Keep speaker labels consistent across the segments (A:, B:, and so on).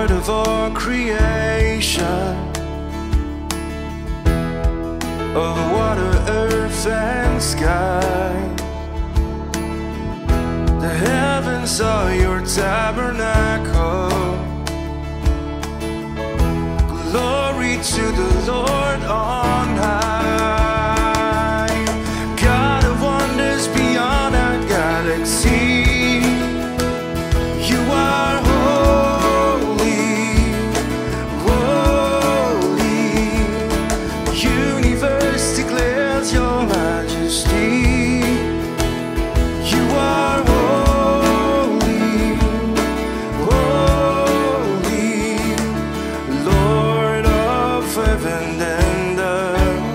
A: Lord of all creation, of water, earth, and sky. The heavens are your tabernacle. Glory to the Lord on high. God of wonders beyond our galaxy, you are holy, holy. The universe declares your majesty. You are holy, holy, Lord of heaven and earth,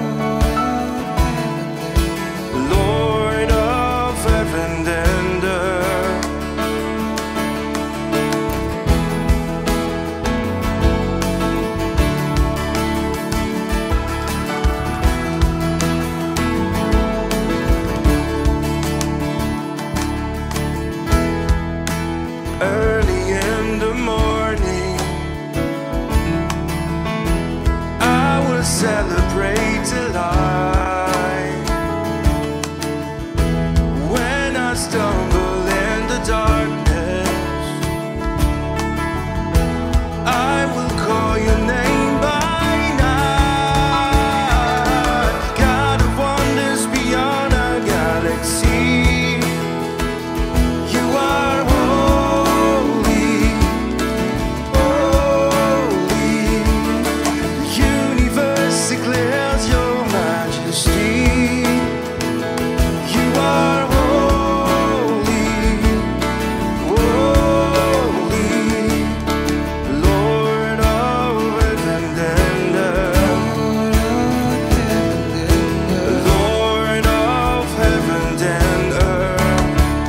A: Lord of heaven and earth. Early in the morning, I will celebrate delight. When I stumble in the darkness, I will call your name by night. God of wonders beyond our galaxy, you are holy, holy. The universe declares your majesty. You are holy, holy, Lord of heaven and earth, Lord of heaven and earth.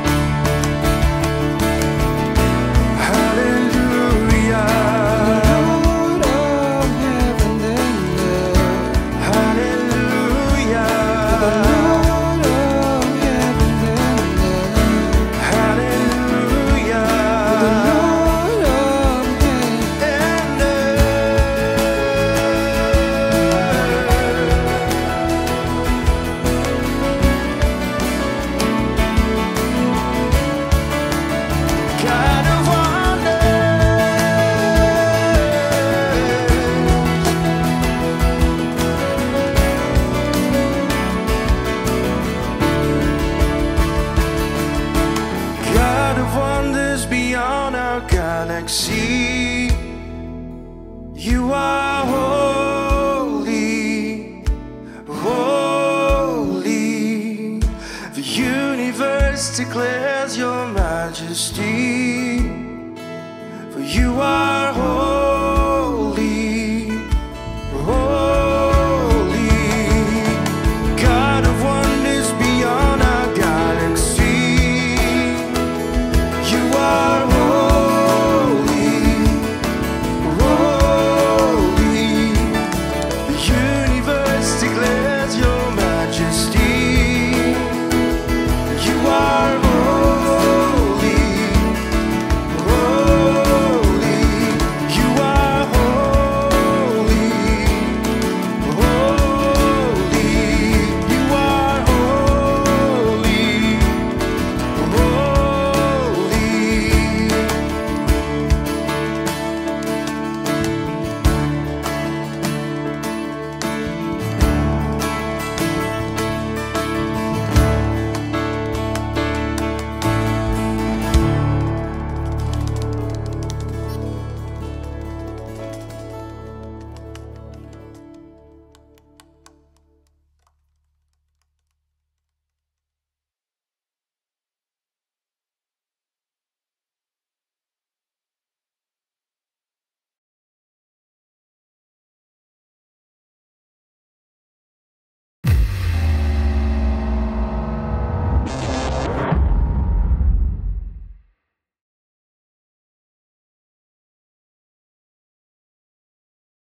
A: Hallelujah,
B: Lord of heaven and earth.
A: hallelujah,
B: The Lord of heaven and earth.
A: hallelujah,
B: The Lord of heaven.
A: and God of God of wonders beyond our galaxy, you are holy, holy. The universe declares your majesty, for you are holy.